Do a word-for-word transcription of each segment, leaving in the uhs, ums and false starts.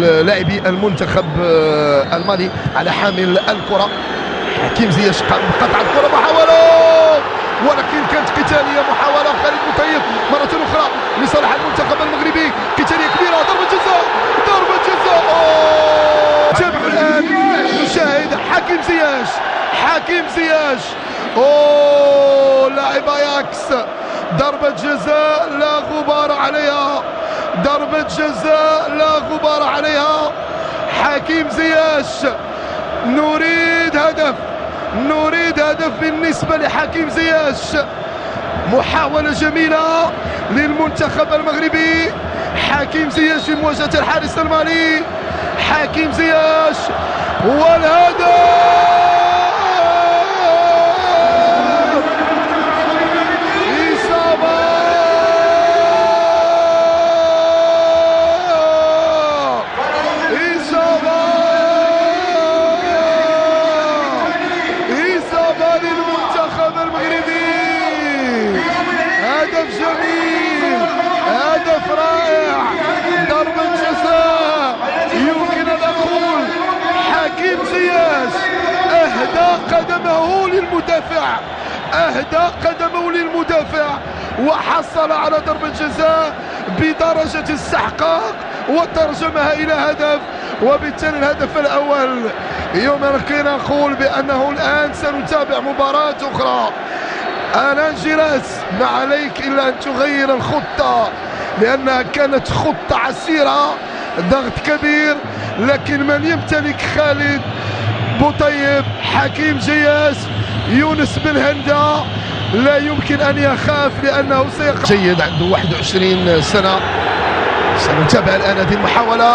لاعبي المنتخب المالي على حامل الكرة. حكيم زياش قطع الكرة، محاولة ولكن كانت قتالية. محاولة خالد بوطيب مرة أخرى لصالح المنتخب المغربي، قتالية كبيرة، ضربة جزاء، ضربة جزاء. تابعوا الآن نشاهد حكيم زياش، حكيم زياش اوه لاعب اياكس، ضربة جزاء لا غبار عليها، ضربة جزاء لا غبار عليها. حكيم زياش نريد هدف، نريد هدف بالنسبة لحكيم زياش. محاولة جميلة للمنتخب المغربي. حكيم زياش في مواجهة الحارس المالي. حكيم زياش والهدف. هدف جميل، هدف رائع، ضربة جزاء. يمكن أن أقول حكيم زياش أهدى قدمه للمدافع، أهدى قدمه للمدافع وحصل على ضربة جزاء بدرجة الاستحقاق وترجمها إلى هدف، وبالتالي الهدف الأول. يمكن أن أقول بأنه الآن سنتابع مباراة أخرى. الان جيراس ما عليك الا ان تغير الخطه، لانها كانت خطه عسيره، ضغط كبير، لكن من يمتلك خالد بوطيب، حكيم زياش، يونس بن هندا لا يمكن ان يخاف لانه سيقع جيد. عنده واحد وعشرين سنه. سنتابع الان هذه المحاوله،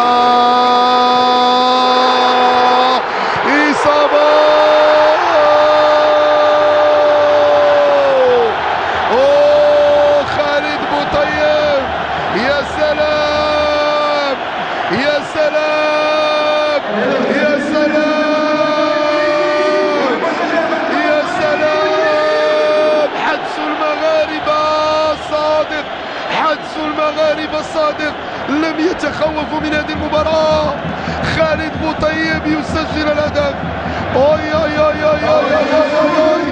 اصابه. يا سلام يا سلام يا سلام يا سلام. حدث المغاربة صادق، حدث المغاربة صادق، لم يتخوفوا من هذه المباراة. خالد بوطيب يسجل الهدف. اوي اوي اوي اوي اوي اوي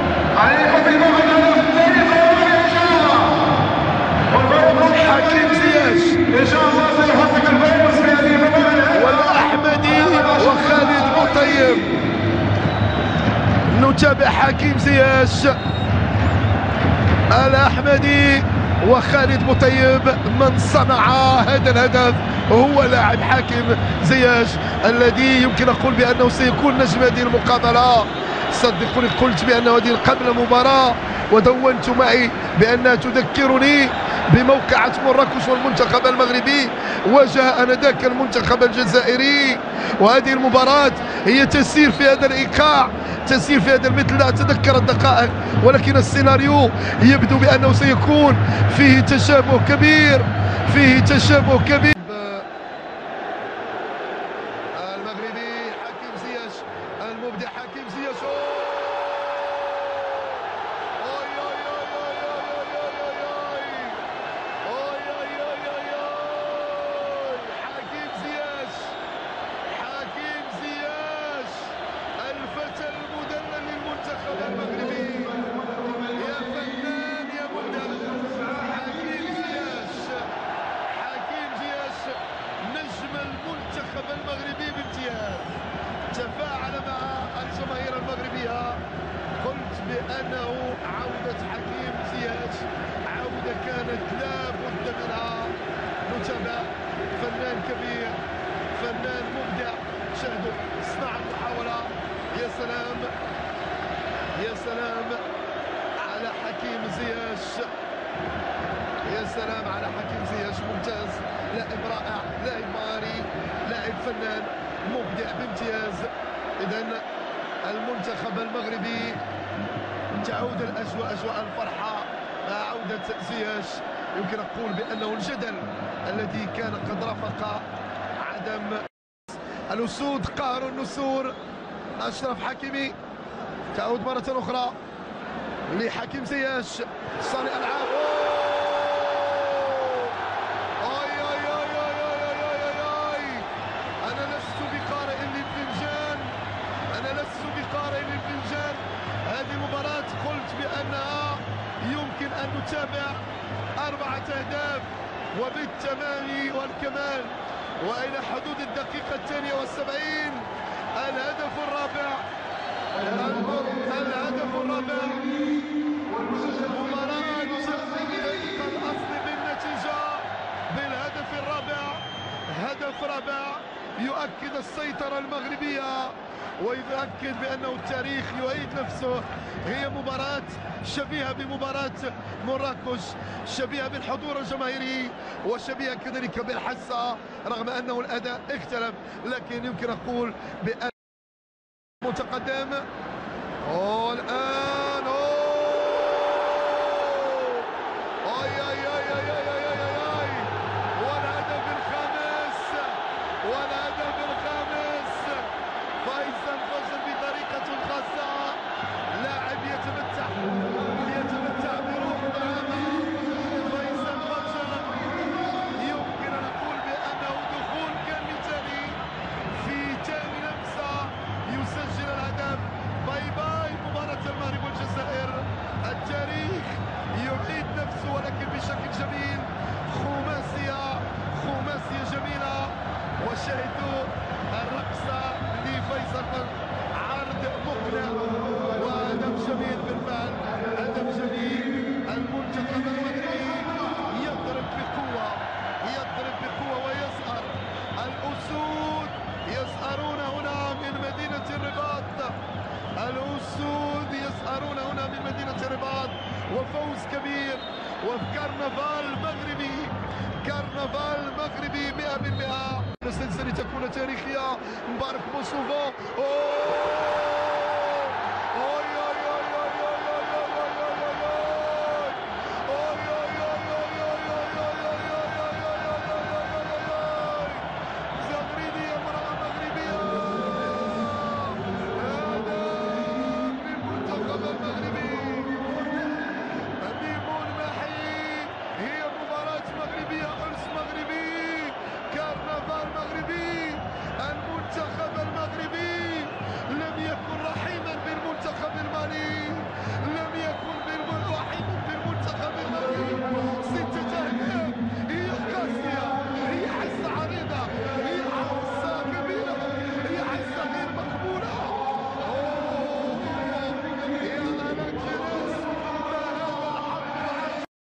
حكيم زياش والأحمدي وخالد بوطيب. نتابع حكيم زياش، الأحمدي وخالد بوطيب. من صنع هذا الهدف هو لاعب حكيم زياش الذي يمكن أقول بأنه سيكون نجم هذه المقابلة. صدقوني قلت بأنه هذه قبل المباراة ودونت معي بأنها تذكرني بموقعة مراكش والمنتخب المغربي واجه آنذاك المنتخب الجزائري. وهذه المباراة هي تسير في هذا الإيقاع، تسير في هذا المثل. لا أتذكر الدقائق ولكن السيناريو يبدو بأنه سيكون فيه تشابه كبير، فيه تشابه كبير. المغربي حكيم زياش، المبدع حكيم زياش. المغربي بامتياز تفاعل مع الجماهير المغربية. قلت بأنه عودة حكيم زياش عودة كانت لا بد منها. نتابع فنان كبير، فنان مبدع. شاهدوا صنع المحاولة. يا سلام يا سلام على حكيم زياش، يا سلام على حكيم زياش. ممتاز، لاعب رائع، لاعب مهاري، لاعب فنان مبدع بامتياز. اذا المنتخب المغربي تعود الاجواء، اجواء الفرحه مع عوده زياش. يمكن اقول بانه الجدل الذي كان قد رافق عدم الاسود قهر النسور. اشرف حكيمي تعود مره اخرى لحكيم زياش صانع العاب. نتابع أربعة أهداف وبالتمام والكمال، وإلى حدود الدقيقة الثانية والسبعين الهدف الرابع. الهدف الرابع. مباراة تبقى الأصل بالنتيجة بالهدف الرابع. هدف رابع يؤكد السيطرة المغربية ويؤكد بأنه التاريخ يعيد نفسه. هي مباراة شبيهة بمباراة مراكش، شبيهة بالحضور الجماهيري وشبيهة كذلك بالحسة، رغم أنه الأداء اختلف، لكن يمكن أقول بأن متقدم. والآن أوه أي أي أي أي أي أي أي أي والهدف الخامس والهدف الخامس. فيصل فجر بطريقة خاصة، لاعب يتمتع يتمتع بروح العامة. فيصل فجر يمكن أن نقول بأنه دخول كان مثالي في ثاني لمسة يسجل الهدف. باي باي مباراة المغرب والجزائر، التاريخ يعيد نفسه ولكن بشكل جميل. خماسية خماسية جميلة، وشاهدوا الرقصة لفيصل، عرض مقنع وهدف جميل بالفعل، هدف جميل. المنتخب المغربي يضرب بقوة يضرب بقوة ويزهر. الأسود يزهرون هنا من مدينة الرباط، الأسود يزهرون هنا من مدينة الرباط، وفوز كبير وكرنفال مغربي، كرنفال مغربي مئة بالمئة. السلسلة تكون تاريخية. مبارك بوسوفو.